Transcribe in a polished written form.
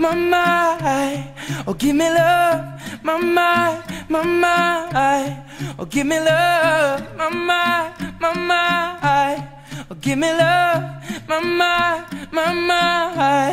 my mind. Oh, give me love, my mind, my mind. Oh, give me love, my mind, my mind. Oh, give me love, my mind, my mind.